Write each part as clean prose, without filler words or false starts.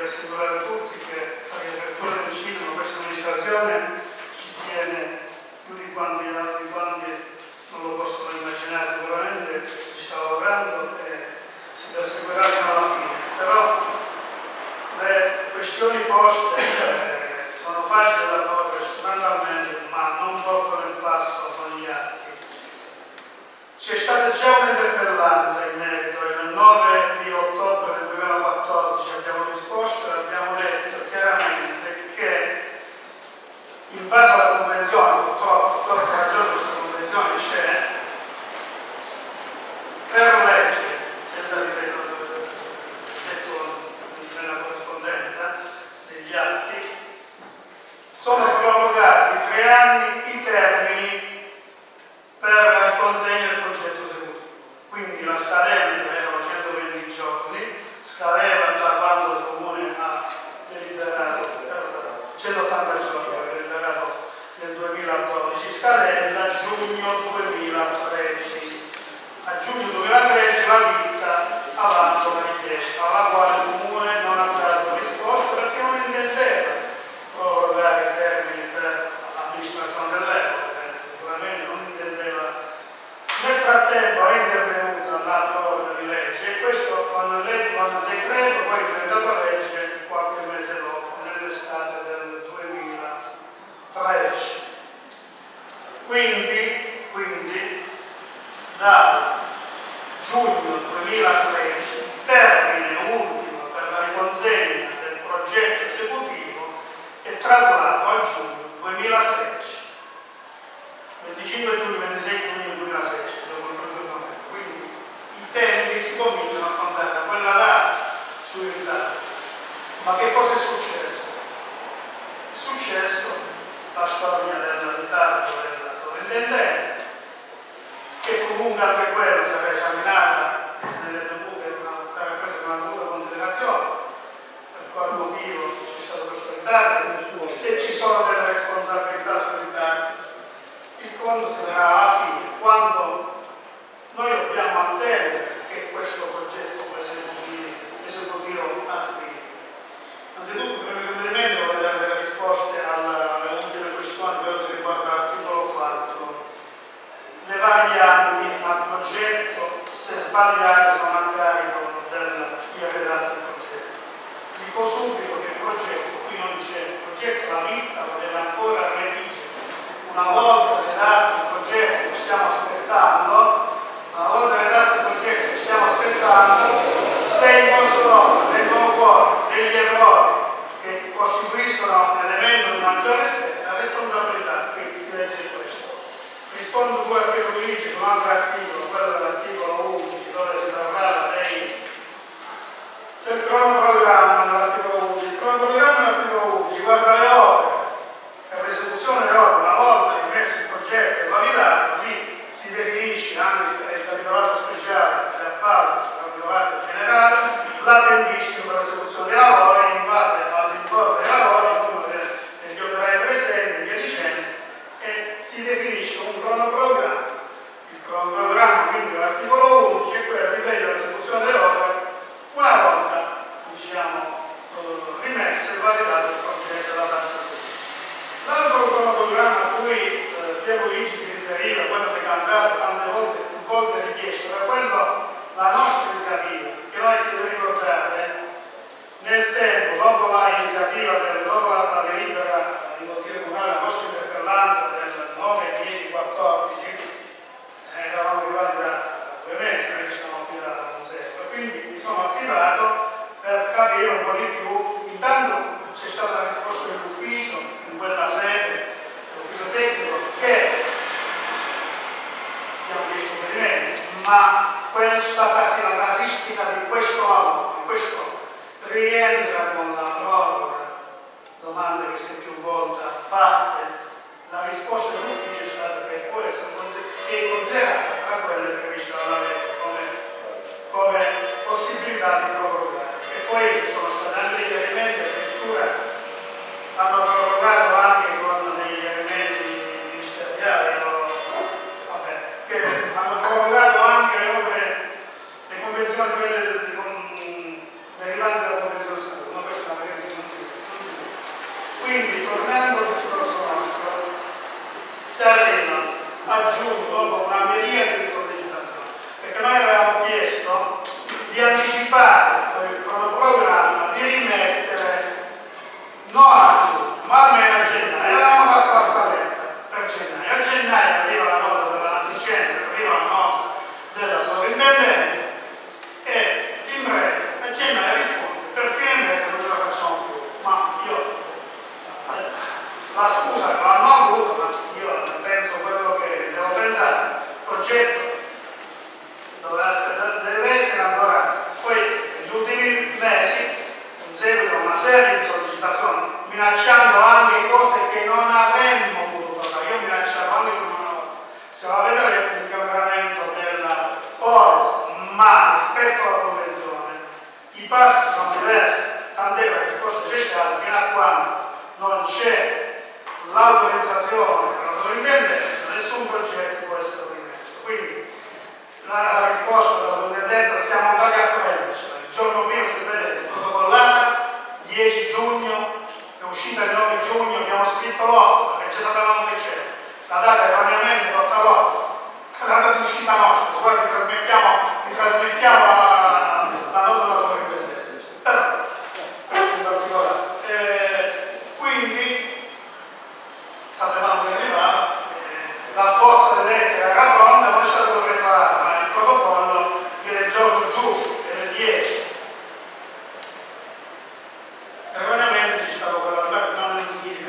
assicurare a tutti che la riapertura del cinema, questa amministrazione ci tiene più di quanti non lo possono immaginare. Sicuramente si sta lavorando e si perseguirà fino alla fine, però le questioni poste sono facili da porre strumentalmente, ma non portano il passo con gli atti. C'è stata già un'interpellanza in merito e il 9 di ottobre del 2014 abbiamo risposto e abbiamo detto chiaramente che in base alla convenzione, purtroppo ragione questa convenzione c'è, per legge, senza detto nella corrispondenza degli atti, sono prorogati di 3 anni i termini per la consegna del progetto esecutivo. Quindi la scadenza erano 120 giorni, scadeva da quando il Comune ha deliberato, 180 giorni aveva deliberato nel 2012, scadenza giugno 2013. A giugno 2013 la ditta avanza una richiesta alla quale il Comune non ha dato risposta perché non intendeva prorogare i termini per l'amministrazione dell'epoca, sicuramente non intendeva. Nel frattempo è intervenuta la proroga di legge e questo quando il decreto poi è diventato legge qualche mese dopo, nell'estate del 2013. Quindi da giugno 2013 termine ultimo per la riconsegna del progetto esecutivo è traslato a giugno 2016. 25 giugno, 26 giugno 2016, quindi i tempi si cominciano a contare da quella data sui ritardi. Ma che cosa è successo? È successo la storia del ritardo della sovrintendenza, che comunque anche quella sarà esaminata nelle dovute, sarà presa in una dovuta considerazione, per quale motivo c'è stato questo ritardo, se ci sono delle responsabilità sui ritardi. Il conto si darà alla fine, quando noi dobbiamo attendere che questo progetto esecutivo arrivi. Anzitutto, preliminarmente voglio dare delle risposte alle ultime questioni, quello che riguarda l'articolo 4. Le varianti al progetto, se sbagliate, sono a carico del chi ha redatto il progetto. Dico subito che il progetto, qui non c'è il progetto, la ditta lo deve ancora redigere. Una volta redatto il progetto che stiamo aspettando, se in questo vengono fuori degli errori che costituiscono l'elemento di maggiore spesa, la responsabilità, quindi si legge questo. Rispondo poi a Piero Luigi su un altro articolo, quello dell'articolo 11, dove si parlava del cronoprogramma nell'articolo 11. Il cronoprogramma nell'articolo 11 guarda le opere, per l'esecuzione delle opere, una volta rimesso il progetto e validato, lì si definisce anche il capitolato speciale, l'appalto, il capitolato generale, la tempistica per l'esecuzione dei lavori in base all'importo dei lavori, il numero degli operai presenti e via dicendo, e si definisce un cronoprogramma. Il cronoprogramma, quindi l'articolo 11, è quello di l'esecuzione delle opere una volta, rimesso e validato il progetto da parte del Comune. L'altro cronoprogramma a cui Piero Luigi si riferiva, quello decantato tante volte, più volte richiesto, era quello, la nostra iniziativa, che noi, se vi ricordate, nel tempo, dopo la iniziativa, dopo la delibera di Consiglio Comunale, la nostra interpellanza del 9, 10, 14, eravamo arrivati da 2 mesi, non è che siamo attivati da un secolo, quindi mi sono attivato per capire un po' di più. Intanto c'è stata la risposta dell'ufficio in quella sede, l'ufficio tecnico, che abbiamo chiesto chiarimenti, ma la casistica di questo lavoro, di questo rientra con la proroga, domande che si è più volte fatte. La risposta dell'ufficio è stata che può essere considerata tra quelle previste dalla legge come possibilità di prorogare. E poi ci sono stati anche degli elementi, addirittura hanno prorogato anche con degli elementi ministeriali, che hanno prorogato anche le opere, le convenzioni derivanti dalla convenzione sicura. Questa è una noi avevamo chiesto di anticipare il cronoprogramma, di rimettere non a giugno, ma almeno a gennaio. Avevamo fatto la scaletta per gennaio. A gennaio arriva la nota della dicembre, arriva la nota della sovrintendenza e l'impresa a gennaio risponde: per fine mese non ce la facciamo più. Ma io la scusa che l'hanno avuto, ma io penso quello che devo pensare. Il progetto deve essere ancora, poi negli ultimi mesi, in seguito a una serie di sollecitazioni, minacciando anche cose che non avremmo potuto fare. Io minacciavo anche con una nota, se la avete letto l'incameramento della Forza, ma rispetto alla convenzione i passi sono diversi, tant'è che la risposta c'è stata fino a quando non c'è l'autorizzazione per la sovrintendenza, nessun progetto può essere rimesso. Quindi la risposta della sovrintendenza siamo andati a prendercela. Il giorno prima, se vedete, protocollata 10 giugno, è uscita il 9 giugno, abbiamo scritto l'8 perché già sapevamo che c'era. La data erroneamente porta l'8, la data di uscita nostra, guarda, vi trasmettiamo la nota della sovrintendenza. Però, questo in particolare. Quindi, sapevamo che arrivava, la bozza lettera era pronta, non è stato declarato, ma il protocollo era il giorno giusto, era il 10. Erroneamente ci stava quella non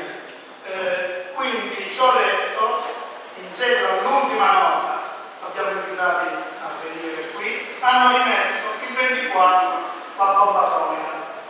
quindi ciò detto, in seguito all'ultima nota, abbiamo invitati a venire qui, hanno rimesso il 24 la bomba atomica.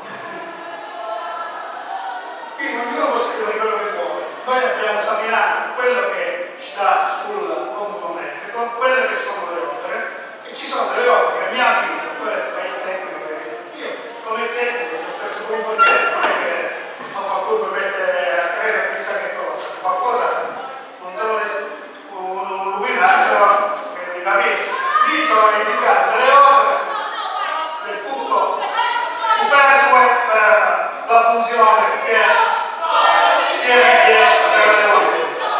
Quindi ognuno può scrivere quello che vuole. Noi abbiamo esaminato quello che ci dà sul computo metrico, quelle che sono le opere, e ci sono delle opere che a mio avviso, poi fai il tecnico, io come tecnico ci ho speso un po' di tempo, non è che qualcuno mette a credere chissà che cosa, qualcosa non sono un luminario che devi capire. Lì sono indicate delle opere del tutto superflue per la funzione che si è richiesta per le opere.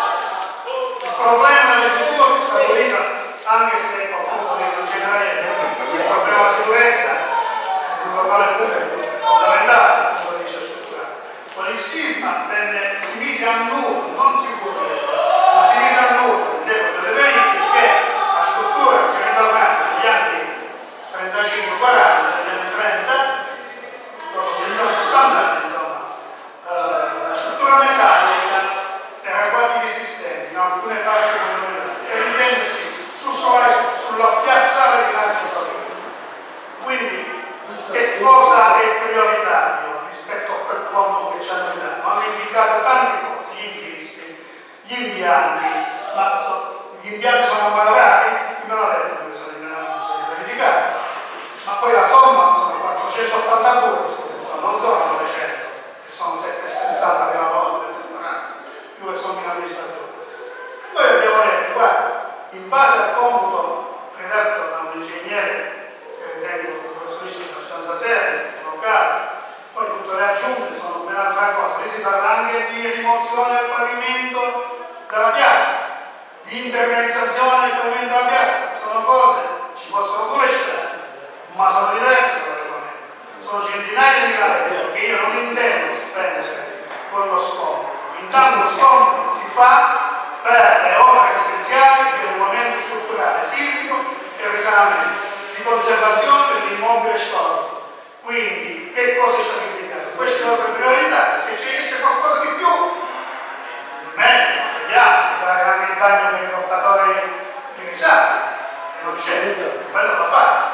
Il problema delle misure stabilito, anche se qualcuno non c'è niente, il problema della sicurezza è un locale pubblico fondamentale dal punto di vista strutturale. Con il sisma si mise a nudo, non si fu reso, ma si mise a nudo, per esempio, delle verifiche che la struttura si è ritornata negli anni 35-40, negli anni 30, dopo 70 anni, insomma, la struttura metallica era quasi inesistente in alcune parti fondamentali, per intenderci sulla piazzale di Largo Salino. Quindi, che cosa è prioritario rispetto a quel conto che ci hanno dato? Hanno indicato tante cose, gli infissi, gli impianti, ma gli impianti sono valorati? Chi me l'ha detto che bisogna verificare? Ma poi la somma sono 482 disposizioni, non sono 900, che sono 760 che la volta, più le somme in amministrazione. Noi abbiamo detto, guarda, in base al computo redatto da un ingegnere che ritengo un professionista abbastanza serio, locale, poi tutte le aggiunte sono ben altra cosa. Lì si parla anche di rimozione del pavimento della piazza, di internalizzazione del pavimento della piazza, sono cose, ci possono pure stare, ma sono diverse da regolamento. Sono centinaia di migliaia di euro che io non intendo spendere con lo scontro. Intanto lo scontro si fa per le opere essenziali di adeguamento strutturale sismico e risanamento, di conservazione dell'immobile storico. Quindi, che cosa è stato indicato? Queste opere prioritarie, se ci fosse qualcosa di più, meglio, vediamo, di fare anche il bagno per i portatori di risate, che non c'è, quello va fatto.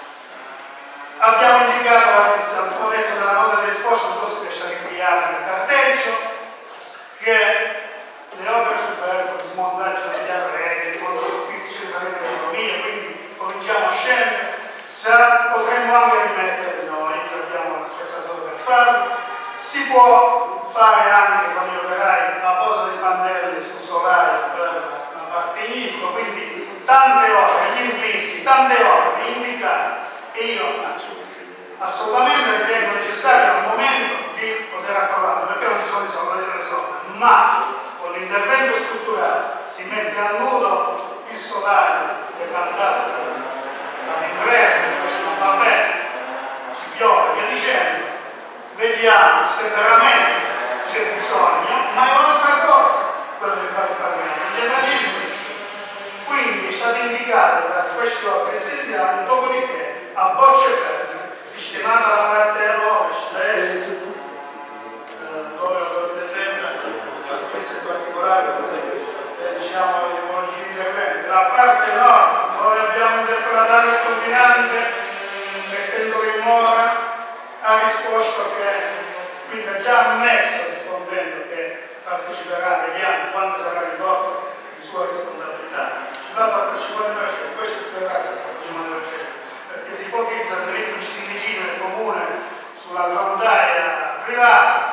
Abbiamo indicato, abbiamo detto nella nota di risposta, non so se è stato inviato nel carteggio, che le opere superflue di smontaggio degli arredi, di controsoffitti ce li faremo in economia, quindi cominciamo a scendere. Potremmo anche rimetterli noi, abbiamo l'attrezzatura per farlo. Si può fare anche con gli operai la posa dei pannelli sul solare per la parte ISO, quindi tante opere, gli infissi, tante opere indicate. E io assolutamente ritengo necessario al momento di poter approvarlo, perché non ci sono i soldi delle zone, ma con l'intervento strutturale si mette a nudo il solare decantato l'atto ordinante, mettendolo in mora, ha risposto che, quindi ha già ammesso, rispondendo che parteciperà, vediamo quanto sarà ridotto di sua responsabilità. Ci ha dato altro 50%, questo spiegherà se il 50%, perché si ipotizza il diritto di vicino del comune sulla frontiera privata,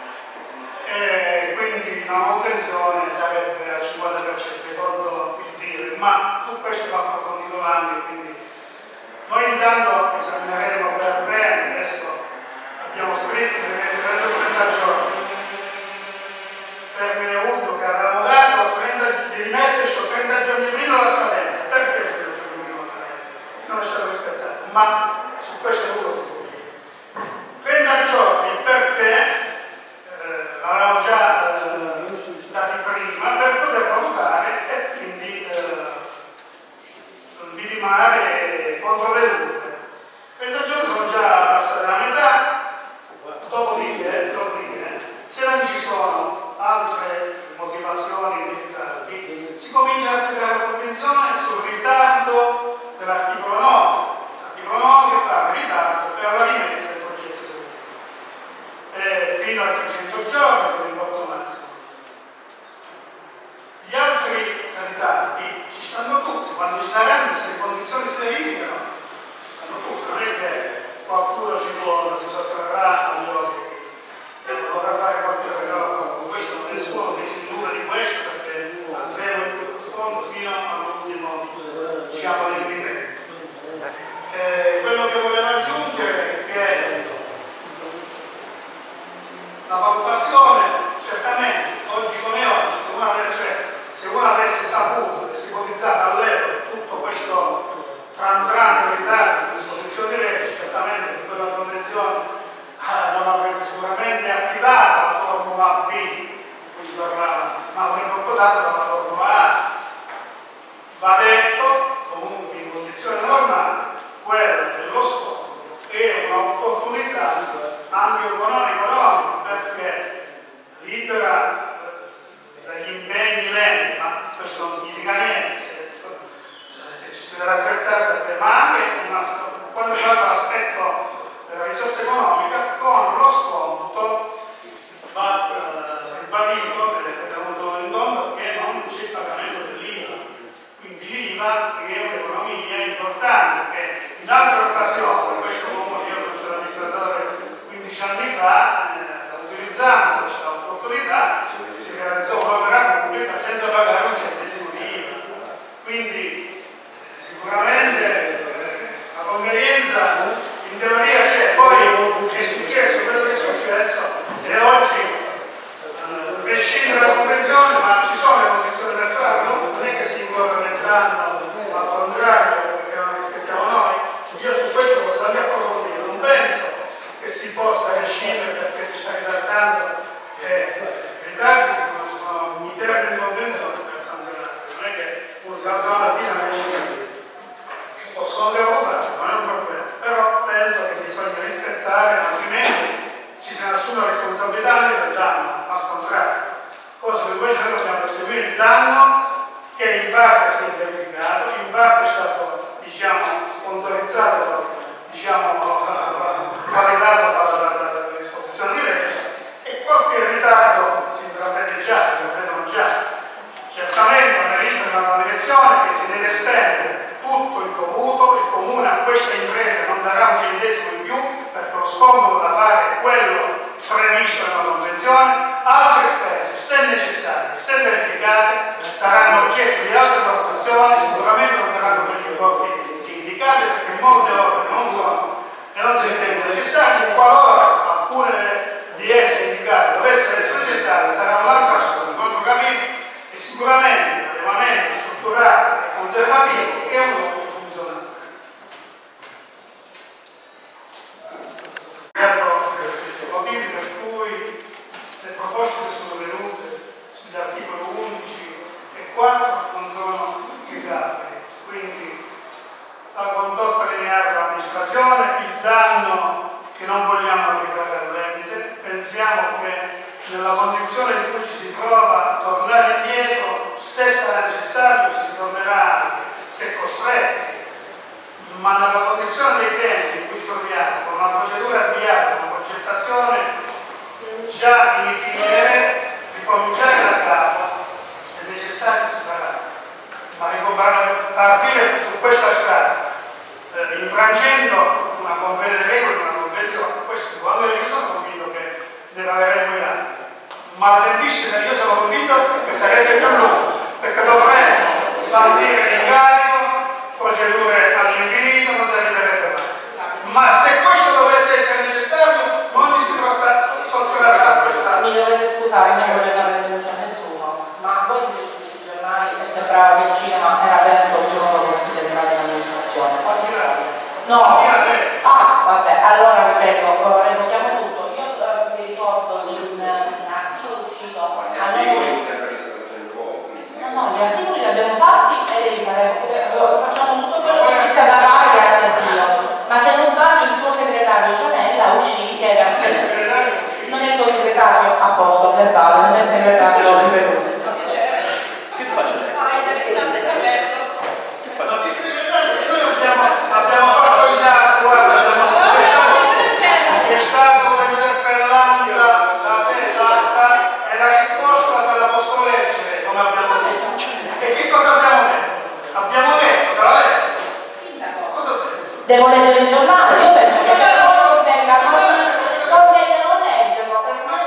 e quindi la manutenzione sarebbe al 50% secondo il dire, ma su questo va approfondito anche, quindi noi intanto esamineremo per bene, adesso abbiamo scritto che metteremo 30 giorni, termine unico che avevamo dato, di rimetterci 30 giorni prima la scadenza. Perché 30 giorni prima la scadenza? Che non è stato rispettato, ma su questo nulla si può dire. 30 giorni perché l'avevamo già dati prima per poter valutare e quindi vidimare contro le urne. 30 giorni sono già passati la metà, dopodiché se non ci sono altre motivazioni indirizzanti si comincia ad applicare la convenzione sul ritardo dell'articolo 9. L'articolo 9 che parla di ritardo per la rimessa del progetto esecutivo fino a 300 giorni per l'importo massimo. Gli altri ritardi ci stanno tutti, quando ci saranno, se le condizioni si verificano, ci stanno tutti, non è che qualcuno si sottrarrà agli obblighi e vorrà fare qualche regalo con questo, nessuno si illude di questo perché andremo in fondo fino all'ultimo, diciamo, dell'invito. Quello che volevo aggiungere è che la valutazione, certamente, oggi come oggi, se uno avesse saputo, avesse ipotizzato all'epoca tutto questo tran di ritardo di disposizioni di legge, certamente per quella convenzione non avrebbe sicuramente attivato la formula B, di cui si parlava, ma avrebbe optato per la formula A. Va detto, comunque in condizioni normali, quella dello scopo è un'opportunità anche economica, perché libera dagli impegni lenti, ma questo non significa niente, se ci si deve attrezzare, ma anche quando riguarda l'aspetto della risorsa economica, con lo sconto va ribadito e tenuto in conto che non c'è il pagamento dell'IVA, quindi l'IVA è un'economia importante che in altre occasioni, questo comune, io sono stato amministratore 15 anni fa, utilizzando questa opportunità si realizzò un'opera pubblica senza pagare un centesimo di IVA. Quindi sicuramente la convenienza in teoria c'è, poi è successo quello che è successo e oggi prescinde dalla convenzione, ma ci sono le condizioni per farlo, non è che si incorre nel danno, al contrario, perché non rispettiamo noi. Io su questo posso anche approfondire, non penso che si possa rescindere perché si sta ritardando i ritardi sono i termini di convenzione per sanzionare, non è che uno si alza la mattina e esce capito. Posso anche votare, non è un problema, però penso che bisogna rispettare, altrimenti ci se ne assume la responsabilità anche del danno, al contrario, cosa che invece noi dobbiamo perseguire il danno che in parte si è verificato, in parte è stato, diciamo, sponsorizzato, diciamo, validato dall'esposizione di legge, e qualche ritardo si intravede già, si intravedono già. Certamente non è nella direzione che si deve spendere tutto il dovuto, il comune a questa impresa non darà un centesimo in più perché lo scomodo da fare è quello previsto nella convenzione, altre spese, se necessarie, se verificate, saranno oggetto di altre valutazioni, sicuramente non saranno quegli importi indicati perché molte opere non sono e non si ritengono necessarie, qualora alcune di esse indicate dovessero essere necessarie sarà un'altra storia, un altro capitolo, e sicuramente l'allevamento strutturale e conservativo è un luogo funzionale. Motivi per cui le proposte che sono venute sugli articoli 11 e 4 non sono applicabili, quindi la condotta lineare dell'amministrazione, il danno che non vogliamo applicare all'ente, pensiamo che nella condizione in cui ci si trova a tornare indietro, se sarà necessario ci si tornerà anche, se costretti, ma nella condizione dei tempi in cui ci troviamo, con una procedura avviata, una progettazione già in itinere, ricominciare da capo, se necessario si farà, ma partire su questa strada, infrangendo una regole, una convenzione, questo quando io sono convinto che ne pagheremo in anni, ma la tempistica io sono convinto che sarebbe più lunga, perché dovremmo partire l'incarico, procedure all'infinito, non si arriverebbe mai. Ma se questo dovesse essere necessario, non ci si sottrarrà a questa. Mi dovete scusare, non voglio fare denuncia a nessuno, ma voi siete usciti sui giornali e sembrava che il cinema era aperto un giorno dopo che siete entrati in amministrazione. No, ah, vabbè, allora ripeto, revochiamo tutto. Io vi ricordo di un articolo uscito a no, gli articoli li abbiamo fatti e li faremo, lo facciamo tutto quello che ci sta da fare, grazie a Dio. Ma se non parli il tuo segretario Cianella uscì e era non è il tuo segretario a posto verbale, non è il segretario ripetuto. Che faccio lei? Che faccio? Abbiamo fatto gli atti, guarda, c'è stata un'interpellanza da te fatta e la risposta te la posso leggere, come abbiamo detto. E che cosa abbiamo detto? Abbiamo detto, te la leggo. Cosa ho detto? Devo leggere il giornale, io penso che per voi non leggerlo.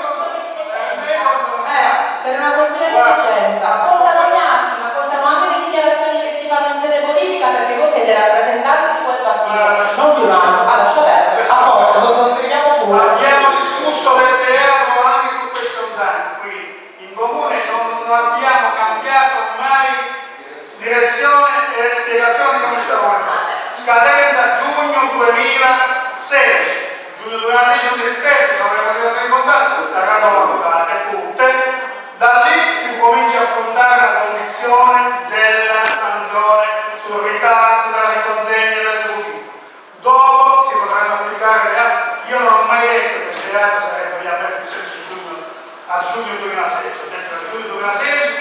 Per una questione di decenza. Contano gli atti, ma contano anche le dichiarazioni che si fanno in sede politica, perché voi siete rappresentanti di quel partito, non di un altro. Allora, cioè, a posto, sottoscriviamo pure. Abbiamo discusso del teatro anche su questo anno, qui in comune non abbiamo cambiato mai direzione e spiegazioni come stavamo facendo. Scadenza giugno 2016. Giugno 2016 non si rispetta, sono le motivazioni di contatto, saranno valutate tutte. Da lì si comincia a affrontare la condizione della sanzione sul ritardo della riconsegna dell'esecutivo. Dopo si potranno applicare le altre. Io non ho mai detto che queste altre sarebbero riaperte il 16 giugno a giugno 2016, ho detto che a giugno 2016